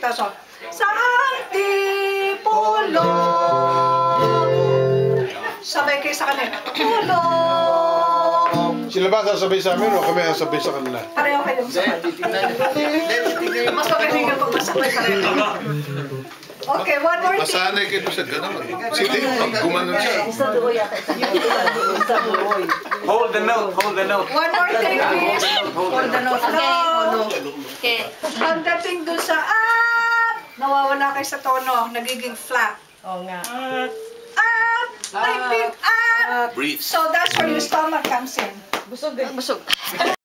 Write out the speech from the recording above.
kita. So, sa Antipolo. Sabay kayo sa kanila. Polo. Sila ba sasabay sa amin o kami sasabay sa kanila? Pareho kayong sabay. Mas magaling ka pag masabay pareho. Okay, one more thing. Masanay kayo sa gano'n. Sige, pag gumanon siya. Hold the note, hold the note. One more thing, please. Hold the note. Okay. Pagdating doon sa up, nawawala kayo sa tono, nagiging flat. Oo nga. Up, typing up. Breathe. So that's where your stomach comes in. Busog.